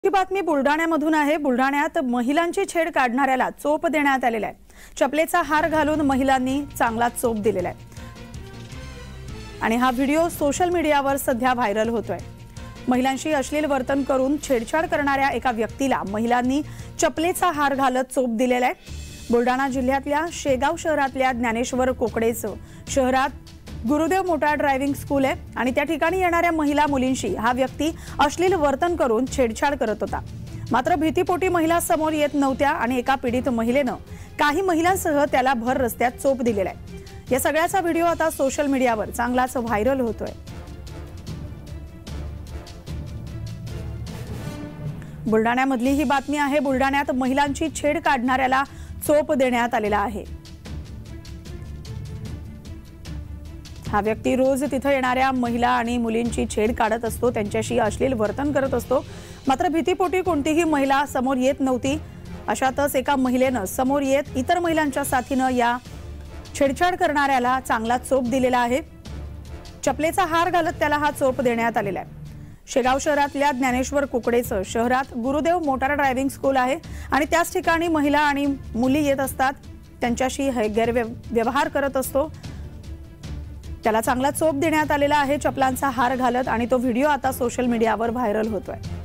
ही बातमी बुलढाण्यामधून आहे। बुलढाण्यात महिलांची छेड काढणाऱ्याला चोप देण्यात आलेला आहे। चपलेचा हार घालून महिलांनी चांगला चोप दिलेला आहे आणि हा व्हिडिओ सोशल मीडियावर सध्या व्हायरल होतोय। महिलांशी अश्लील वर्तन करून छेडछाड करणाऱ्या एका व्यक्तीला महिलांनी चपलेचा हार घालत चोप दिलेला आहे। बुलढाणा जिल्ह्यातल्या शेगाव शहरातल्या ज्ञानेश्वर कोकडेचं शहरात गुरुदेव मोटार ड्रायव्हिंग स्कूल आहे आणि त्या ठिकाणी येणाऱ्या महिला मुलींशी हा व्यक्ती अश्लील वर्तन करून छेडछाड करत होता। मात्र भीतीपोटी महिला समोर येत नव्हत्या आणि एका पीडित महिलेनं काही महिलांसह त्याला भर रस्त्यात चोप दिलेला आहे। या सगळ्याचा व्हिडिओ आता सोशल मीडियावर चांगलाच व्हायरल होतोय। बुलढाण्यामधली ही बातमी आहे। बुलढाण्यात महिलांची छेड काढणाऱ्याला चोप देण्यात आलेला आहे। हा व्यक्ती रोज तिथे येणाऱ्या महिला आणि मुलींची छेड काढत असतो, त्यांच्याशी अश्लील वर्तन करत असतो। मात्र भीतीपोटी कोणतीही महिला समोर येत नव्हती। अशातच एका महिलेनं समोर येत इतर महिलांच्या साथीनं या छेडछाड करणाऱ्याला चांगला चोप दिलेला आहे। चपलेचा हार घालत त्याला हा चोप देण्यात आलेला आहे। शेगाव शहरातल्या ज्ञानेश्वर कोकडेचं शहरात गुरुदेव मोटार ड्रायव्हिंग स्कूल आहे आणि त्याच ठिकाणी महिला आणि मुली येत असतात, त्यांच्याशी गैरव्यवहार करत असतो। त्याला चांगला चोप देण्यात आलेला आहे चपलांचा हार घालत आणि तो व्हिडिओ आता सोशल मीडियावर व्हायरल होतोय।